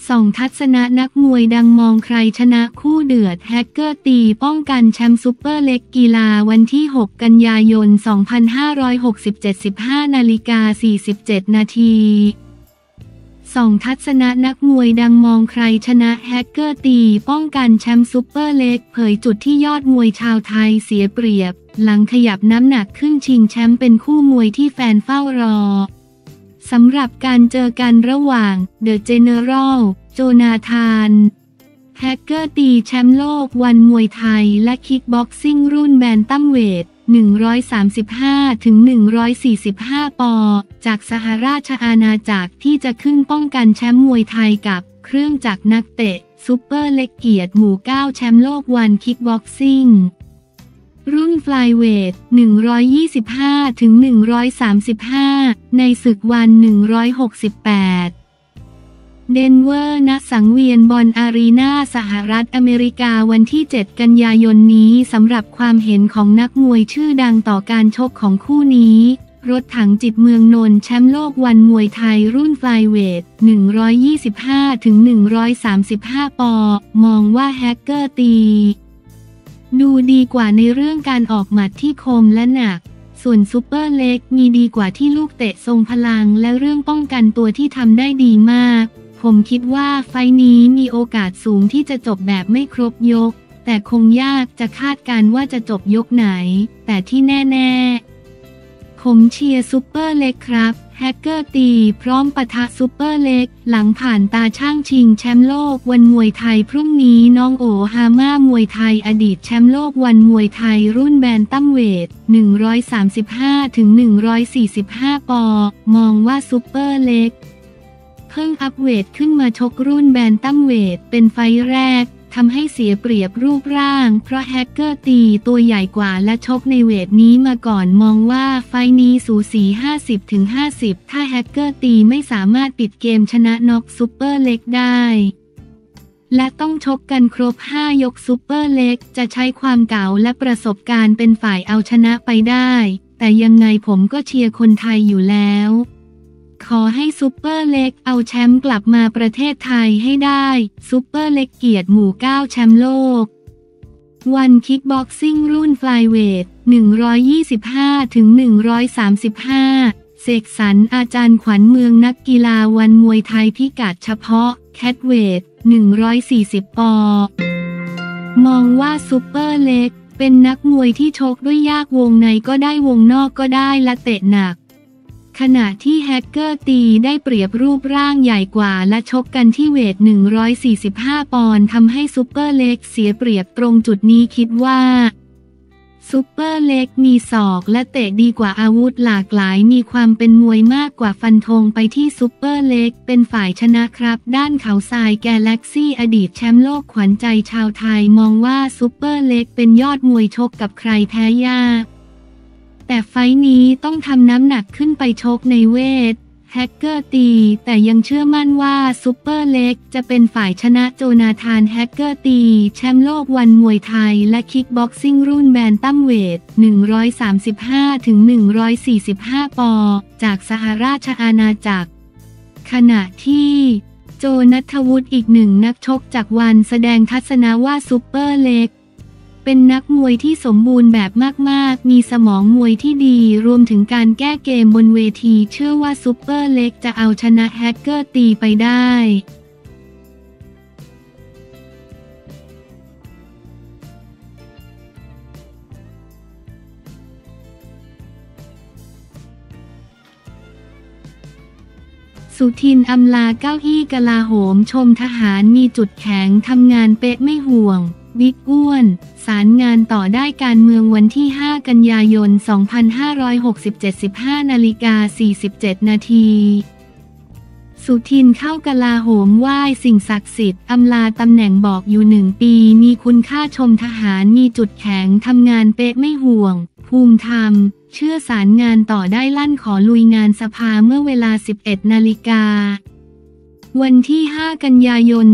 ส่องทัศนะนักมวยดังมองใครชนะคู่เดือดแฮกเกอร์ตีป้องกันแชมป์ซุปเปอร์เล็กกีฬาวันที่ 6 กันยายน 2567 15:47 นาทีส่องทัศนะนักมวยดังมองใครชนะแฮกเกอร์ตีป้องกันแชมป์ซุปเปอร์เล็กเผยจุดที่ยอดมวยชาวไทยเสียเปรียบหลังขยับน้ำหนักขึ้นชิงแชมป์เป็นคู่มวยที่แฟนเฝ้ารอสำหรับการเจอกันระหว่างเดอะเจเนอรัลโจนาธานแฮกเกอร์ตีแชมป์โลกวันมวยไทยและคิกบ็อกซิ่งรุ่นแบนตัมเวท 135-145 ปอนด์จากสหราชอาณาจักรที่จะขึ้นป้องกันแชมป์มวยไทยกับเครื่องจักรนักเตะซุปเปอร์เล็กเกียรติหมู่ 9 แชมป์โลกวันคิกบ็อกซิ่งรุ่นฟลายเวท 125-135 ในศึกวัน 168 เดนเวอร์ ณ สังเวียนบอลอารีนาสหรัฐอเมริกาวันที่ 7 กันยายนนี้สำหรับความเห็นของนักมวยชื่อดังต่อการชกของคู่นี้รถถังจิตเมืองนนท์แชมป์โลกวันมวยไทยรุ่นฟลายเวท 125-135 ปอนด์มองว่าแฮกเกอร์ตีดูดีกว่าในเรื่องการออกหมัดที่คมและหนักส่วนซุปเปอร์เล็กมีดีกว่าที่ลูกเตะทรงพลังและเรื่องป้องกันตัวที่ทำได้ดีมากผมคิดว่าไฟท์นี้มีโอกาสสูงที่จะจบแบบไม่ครบยกแต่คงยากจะคาดการณ์ว่าจะจบยกไหนแต่ที่แน่ๆผมเชียร์ซุปเปอร์เล็กครับแฮกเกอร์ตีพร้อมปะทะซุปเปอร์เล็กหลังผ่านตาช่างชิงแชมป์โลกวันมวยไทยพรุ่งนี้น้องโอฮาม่ามวยไทยอดีตแชมป์โลกวันมวยไทยรุ่นแบนตัมเวท 135-145 ปอนด์มองว่าซุปเปอร์เล็กเพิ่งอัพเวทขึ้นมาชกรุ่นแบนตัมเวทเป็นไฟท์แรกทำให้เสียเปรียบรูปร่างเพราะแฮกเกอร์ตีตัวใหญ่กว่าและชกในเวทนี้มาก่อนมองว่าไฟท์นี้สูสี 50-50 ถ้าแฮกเกอร์ตีไม่สามารถปิดเกมชนะน็อกซุปเปอร์เล็กได้และต้องชกกันครบ 5 ยกซุปเปอร์เล็กจะใช้ความเก่าและประสบการณ์เป็นฝ่ายเอาชนะไปได้แต่ยังไงผมก็เชียร์คนไทยอยู่แล้วขอให้ซุปเปอร์เล็กเอาแชมป์กลับมาประเทศไทยให้ได้ซุปเปอร์เล็กเกียรติหมู่ 9 แชมป์โลกวันคิกบ็อกซิ่งรุ่นฟลายเวท 125-135 เสกสรรอาจารย์ขวัญเมืองนักกีฬาวันมวยไทยพิกัดเฉพาะแคทเวท 140 ปอนด์มองว่าซุปเปอร์เล็กเป็นนักมวยที่ชกด้วยยากวงในก็ได้วงนอกก็ได้และเตะหนักขณะที่แฮกเกอร์ตีได้เปรียบรูปร่างใหญ่กว่าและชกกันที่เวท 145 ปอนด์ทำให้ซุปเปอร์เล็กเสียเปรียบตรงจุดนี้คิดว่าซุปเปอร์เล็กมีศอกและเตะดีกว่าอาวุธหลากหลายมีความเป็นมวยมากกว่าฟันธงไปที่ซุปเปอร์เล็กเป็นฝ่ายชนะครับด้านเขาทรายแกลเล็กซี่อดีตแชมป์โลกขวัญใจชาวไทยมองว่าซุปเปอร์เล็กเป็นยอดมวยชกกับใครแพ้ยากแต่ไฟท์นี้ต้องทำน้ำหนักขึ้นไปชกในเวทแฮกเกอร์ตีแต่ยังเชื่อมั่นว่าซุปเปอร์เล็กจะเป็นฝ่ายชนะโจนาธานแฮกเกอร์ตีแชมป์โลกวันมวยไทยและคิกบ็อกซิ่งรุ่นแบนตัมเวท 135-145 ปอนด์จากสหราชอาณาจักรขณะที่โจณัฐวุฒิอีกหนึ่งนักชกจากวันแสดงทัศนะว่าซุปเปอร์เล็กเป็นนักมวยที่สมบูรณ์แบบมากๆมีสมองมวยที่ดีรวมถึงการแก้เกมบนเวทีเชื่อว่าซุปเปอร์เล็กจะเอาชนะแฮกเกอร์ตีไปได้สุทินอำลาเก้าอี้กลาโหมชมทหารมีจุดแข็งทำงานเป๊ะไม่ห่วงบิ๊กอ้วนสารงานต่อได้การเมืองวันที่ 5 กันยายน 2567 15:47 นาทีสุทินเข้ากลาโหมไหว้สิ่งศักดิ์สิทธิ์อำลาตำแหน่งบอกอยู่1 ปีมีคุณค่าชมทหารมีจุดแข็งทำงานเป๊ะไม่ห่วงภูมิธรรมเชื่อสารงานต่อได้ลั่นขอลุยงานสภาเมื่อเวลา 11 นาฬิกาวันที่ 5 กันยายน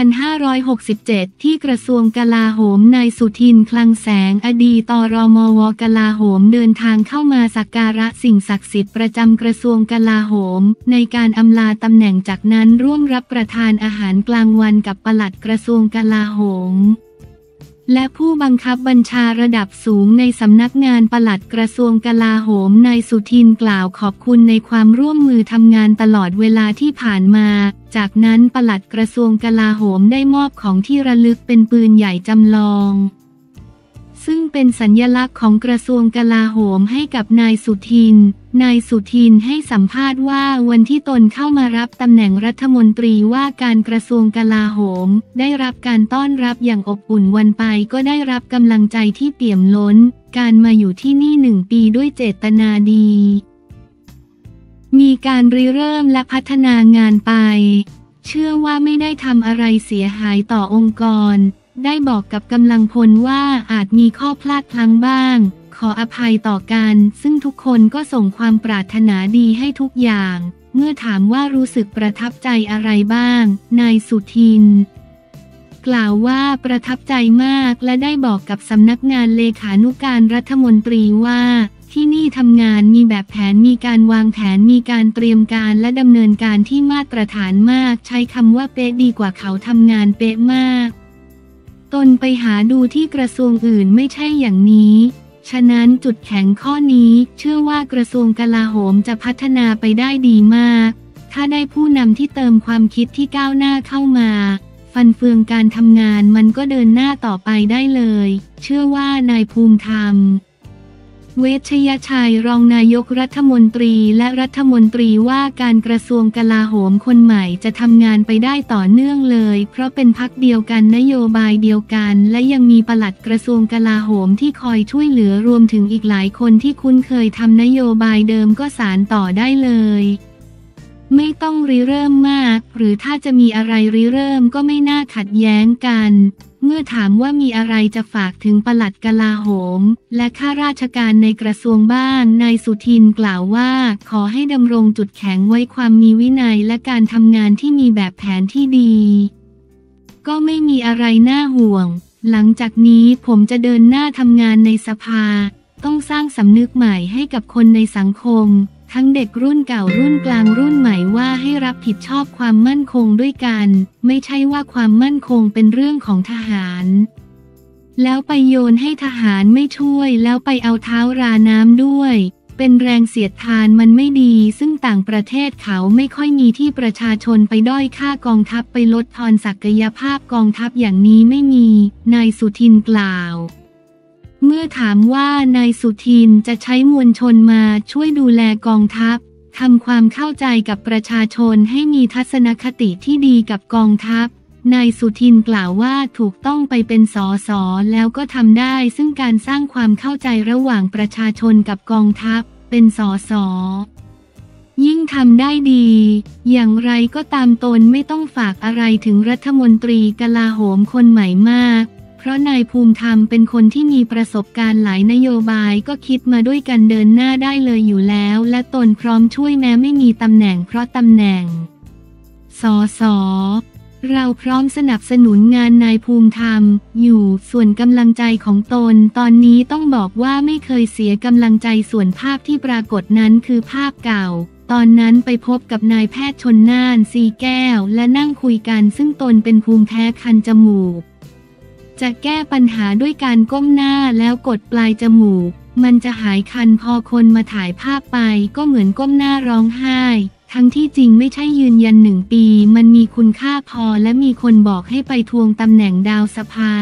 2567 ที่กระทรวงกลาโหมนายสุทินคลังแสงอดีตรมว.กลาโหมเดินทางเข้ามาสักการะสิ่งศักดิ์สิทธิ์ประจำกระทรวงกลาโหมในการอำลาตำแหน่งจากนั้นร่วมรับประทานอาหารกลางวันกับปลัดกระทรวงกลาโหมและผู้บังคับบัญชาระดับสูงในสำนักงานปลัดกระทรวงกลาโหมนายสุทินกล่าวขอบคุณในความร่วมมือทำงานตลอดเวลาที่ผ่านมาจากนั้นปลัดกระทรวงกลาโหมได้มอบของที่ระลึกเป็นปืนใหญ่จำลองซึ่งเป็นสัญลักษณ์ของกระทรวงกลาโหมให้กับนายสุทินให้สัมภาษณ์ว่าวันที่ตนเข้ามารับตำแหน่งรัฐมนตรีว่าการกระทรวงกลาโหมได้รับการต้อนรับอย่างอบอุ่นวันไปก็ได้รับกำลังใจที่เปี่ยมล้นการมาอยู่ที่นี่1 ปีด้วยเจตนาดีมีการริเริ่มและพัฒนางานไปเชื่อว่าไม่ได้ทำอะไรเสียหายต่อองค์กรได้บอกกับกำลังพลว่าอาจมีข้อพลาดพลั้งบ้างขออภัยต่อกันซึ่งทุกคนก็ส่งความปรารถนาดีให้ทุกอย่างเมื่อถามว่ารู้สึกประทับใจอะไรบ้างนายสุทินกล่าวว่าประทับใจมากและได้บอกกับสำนักงานเลขานุการรัฐมนตรีว่าที่นี่ทำงานมีแบบแผนมีการวางแผนมีการเตรียมการและดำเนินการที่มาตรฐานมากใช้คำว่าเป๊ะดีกว่าเขาทำงานเป๊ะมากตนไปหาดูที่กระทรวงอื่นไม่ใช่อย่างนี้ฉะนั้นจุดแข็งข้อนี้เชื่อว่ากระทรวงกลาโหมจะพัฒนาไปได้ดีมากถ้าได้ผู้นำที่เติมความคิดที่ก้าวหน้าเข้ามาฟันเฟืองการทำงานมันก็เดินหน้าต่อไปได้เลยเชื่อว่านายภูมิธรรมเวชยชัยรองนายกรัฐมนตรีและรัฐมนตรีว่าการกระทรวงกลาโหมคนใหม่จะทำงานไปได้ต่อเนื่องเลยเพราะเป็นพรรคเดียวกันนโยบายเดียวกันและยังมีปลัดกระทรวงกลาโหมที่คอยช่วยเหลือรวมถึงอีกหลายคนที่คุ้นเคยทำนโยบายเดิมก็สานต่อได้เลยไม่ต้องริเริ่มมากหรือถ้าจะมีอะไรริเริ่มก็ไม่น่าขัดแย้งกันเมื่อถามว่ามีอะไรจะฝากถึงปลัดกลาโหมและข้าราชการในกระทรวงบ้างนายสุทินกล่าวว่าขอให้ดำรงจุดแข็งไว้ความมีวินัยและการทำงานที่มีแบบแผนที่ดีก็ไม่มีอะไรน่าห่วงหลังจากนี้ผมจะเดินหน้าทำงานในสภาต้องสร้างสำนึกใหม่ให้กับคนในสังคมทั้งเด็กรุ่นเก่ารุ่นกลางรุ่นใหม่ว่าให้รับผิดชอบความมั่นคงด้วยกันไม่ใช่ว่าความมั่นคงเป็นเรื่องของทหารแล้วไปโยนให้ทหารไม่ช่วยแล้วไปเอาเท้าราน้ำด้วยเป็นแรงเสียดทานมันไม่ดีซึ่งต่างประเทศเขาไม่ค่อยมีที่ประชาชนไปด้อยค่ากองทัพไปลดทอนศักยภาพกองทัพอย่างนี้ไม่มีนายสุทินกล่าวเมื่อถามว่านายสุทินจะใช้มวลชนมาช่วยดูแลกองทัพทำความเข้าใจกับประชาชนให้มีทัศนคติที่ดีกับกองทัพนายสุทินกล่าวว่าถูกต้องไปเป็นสสแล้วก็ทำได้ซึ่งการสร้างความเข้าใจระหว่างประชาชนกับกองทัพเป็นสสยิ่งทำได้ดีอย่างไรก็ตามตนไม่ต้องฝากอะไรถึงรัฐมนตรีกลาโหมคนใหม่มากเพราะนายภูมิธรรมเป็นคนที่มีประสบการณ์หลายนโยบายก็คิดมาด้วยกันเดินหน้าได้เลยอยู่แล้วและตนพร้อมช่วยแม้ไม่มีตำแหน่งเพราะตำแหน่งสสเราพร้อมสนับสนุนงานนายภูมิธรรมอยู่ส่วนกำลังใจของตนตอนนี้ต้องบอกว่าไม่เคยเสียกำลังใจส่วนภาพที่ปรากฏนั้นคือภาพเก่าตอนนั้นไปพบกับนายแพทย์ชลน่านสีแก้วและนั่งคุยกันซึ่งตนเป็นภูมิแพ้คันจมูกจะแก้ปัญหาด้วยการก้มหน้าแล้วกดปลายจมูกมันจะหายคันพอคนมาถ่ายภาพไปก็เหมือนก้มหน้าร้องไห้ทั้งที่จริงไม่ใช่ยืนยัน1 ปีมันมีคุณค่าพอและมีคนบอกให้ไปทวงตำแหน่งดาวสภา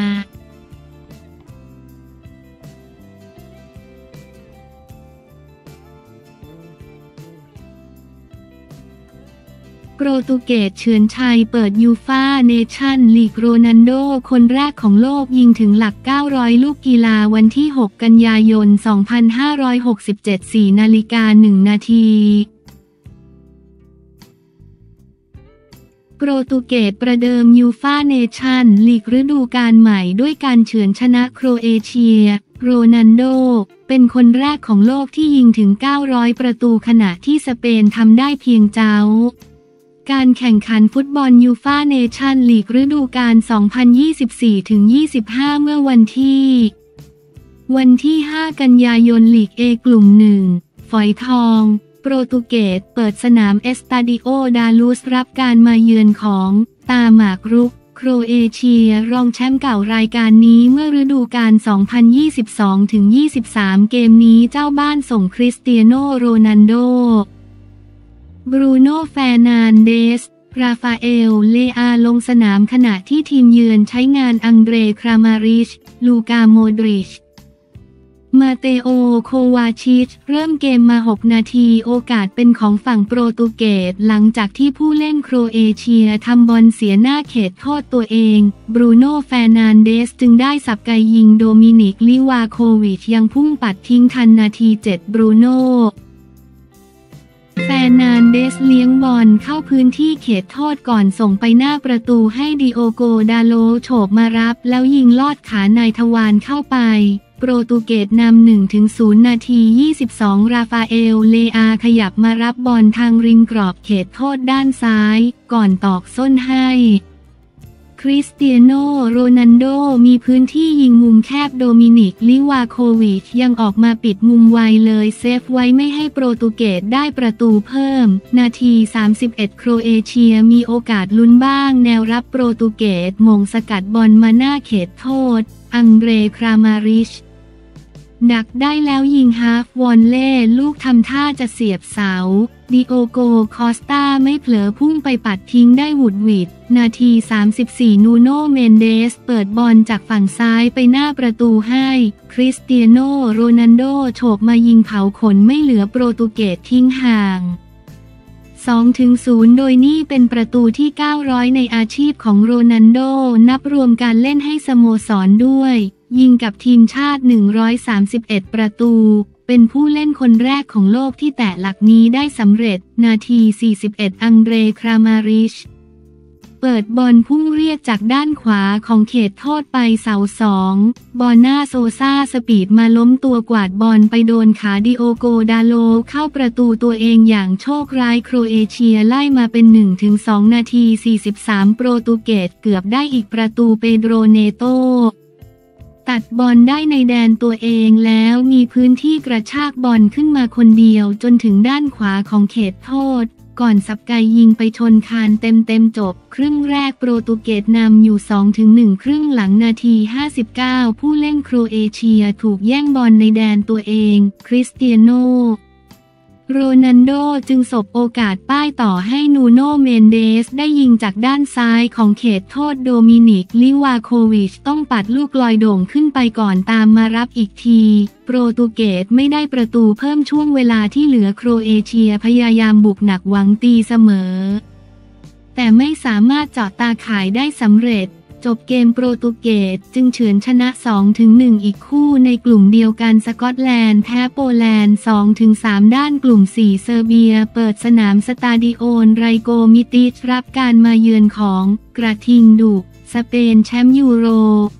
โปรตุเกสเฉือนชัยเปิดยูฟ่าเนชั่นลีกโรนัลโดคนแรกของโลกยิงถึงหลัก900ลูกกีฬาวันที่6กันยายน2567 4:01 นาทีโปรตุเกสประเดิมยูฟ่าเนชั่นลีกฤดูกาลใหม่ด้วยการเฉือนชนะโครเอเชียโรนัลโดเป็นคนแรกของโลกที่ยิงถึง900ประตูขณะที่สเปนทำได้เพียงเจ้าการแข่งขันฟุตบอลยูฟ่าเนชั่นลีกฤดูกาล 2024-25 เมื่อวันที่ 5 กันยายนลีก A กลุ่ม 1 ฝอยทองโปรตุเกสเปิดสนามเอสตาดิโอดาลูสรับการมาเยือนของตาหมากรุกโครเอเชียรองแชมป์เก่ารายการนี้เมื่อฤดูกาล 2022-23 เกมนี้เจ้าบ้านส่งคริสเตียโนโรนัลโดบรูโน่เฟร์นันเดสราฟาเอลเลอาลงสนามขณะที่ทีมเยือนใช้งานอังเดรครามาริชลูกาโมดริชมาเตโอโควาชิชเริ่มเกมมา 6 นาทีโอกาสเป็นของฝั่งโปรตุเกสหลังจากที่ผู้เล่นโครเอเชียทำบอลเสียหน้าเขตโทษตัวเองบรูโน่เฟร์นันเดสจึงได้สับไกยิงโดมินิกลิวาโควิชยังพุ่งปัดทิ้งทันนาที 7 บรูโน่เฟร์นันเดสเลี้ยงบอลเข้าพื้นที่เขตโทษก่อนส่งไปหน้าประตูให้ดิโอโกดาโลโฉบมารับแล้วยิงลอดขานายทวารเข้าไปโปรตุเกสนำ 1-0 นาที 22 ราฟาเอลเลอาขยับมารับบอลทางริมกรอบเขตโทษด้านซ้ายก่อนตอกส้นให้คริสเตียโนโรนัลโดมีพื้นที่ยิงมุมแคบโดมินิกลิวาโควิชยังออกมาปิดมุมไวเลยเซฟไว้ไม่ให้โปรตุเกสได้ประตูเพิ่มนาที 31 โครเอเชียมีโอกาสลุ้นบ้างแนวรับโปรตุเกสมงสกัดบอลมาหน้าเขตโทษอังเดรครามาริชดักได้แล้วยิงฮาฟวอลเล่ลูกทำท่าจะเสียบเสาดิโอโกคอสตาไม่เผลอพุ่งไปปัดทิ้งได้หวุดหวิดนาที 34 นูโน่เมนเดสเปิดบอลจากฝั่งซ้ายไปหน้าประตูให้คริสเตียโนโรนัลโดโฉบมายิงเผาขนไม่เหลือโปรตุเกสทิ้งห่าง 2-0 โดยนี่เป็นประตูที่ 900 ในอาชีพของโรนัลโดนับรวมการเล่นให้สโมสรด้วยยิงกับทีมชาติ 131 ประตูเป็นผู้เล่นคนแรกของโลกที่แตะหลักนี้ได้สำเร็จนาที 41 อังเดรครามาริชเปิดบอลพุ่งเรียกจากด้านขวาของเขตโทษไปเสา2บอลหน้าโซซาสปีดมาล้มตัวกวาดบอลไปโดนขาดิโอโกดาโลเข้าประตูตัวเองอย่างโชคร้ายโครเอเชียไล่มาเป็น 1-2 นาที 43 โปรตุเกสเกือบได้อีกประตูเปโดรเนโตตัดบอลได้ในแดนตัวเองแล้วมีพื้นที่กระชากบอลขึ้นมาคนเดียวจนถึงด้านขวาของเขตโทษก่อนสับไกยิงไปชนคานเต็มจบครึ่งแรกโปรตุเกสนำอยู่ 2-1 ครึ่งหลังนาที 59 ผู้เล่นโครเอเชียถูกแย่งบอลในแดนตัวเองคริสเตียโนโรนัลโดจึงสบโอกาสป้ายต่อให้นูโน่เมนเดสได้ยิงจากด้านซ้ายของเขตโทษโดมินิกลิวาโควิชต้องปัดลูกลอยโด่งขึ้นไปก่อนตามมารับอีกทีโปรตุเกสไม่ได้ประตูเพิ่มช่วงเวลาที่เหลือโครเอเชียพยายามบุกหนักหวังตีเสมอแต่ไม่สามารถเจาะตาข่ายได้สำเร็จจบเกมโปรตุเกสจึงเฉือนชนะ 2-1 อีกคู่ในกลุ่มเดียวกันสกอตแลนด์แพ้โปแลนด์ 2-3 ด้านกลุ่ม 4 เซอร์เบียเปิดสนามสตาดิโอนไรโกมิติชรับการมาเยือนของกระทิงดุสเปนแชมป์ยูโร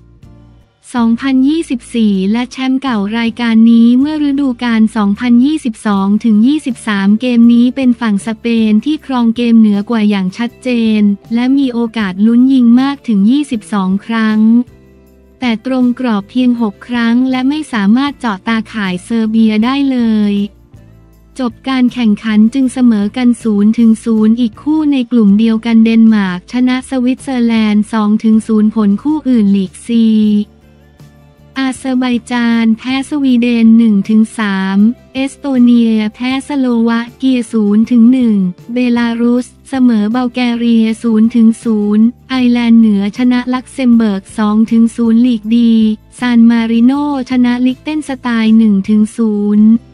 2024 และแชมป์เก่ารายการนี้เมื่อฤดูกาล 2022-23 เกมนี้เป็นฝั่งสเปนที่ครองเกมเหนือกว่าอย่างชัดเจนและมีโอกาสลุ้นยิงมากถึง 22 ครั้งแต่ตรงกรอบเพียง 6 ครั้งและไม่สามารถเจาะตาข่ายเซอร์เบียได้เลยจบการแข่งขันจึงเสมอกัน 0-0 อีกคู่ในกลุ่มเดียวกันเดนมาร์กชนะสวิตเซอร์แลนด์ 2-0 ผลคู่อื่นลีก Cอาเซอร์ไบจานแพ้สวีเดน 1-3 เอสโตเนียแพ้สโลวาเกีย 0-1 เบลารุสเสมอบัลแกเรีย 0-0 ไอร์แลนด์เหนือชนะลักเซมเบิร์ก 2-0 ลีกดีซานมาริโนชนะลิกเทนสไตน์ 1-0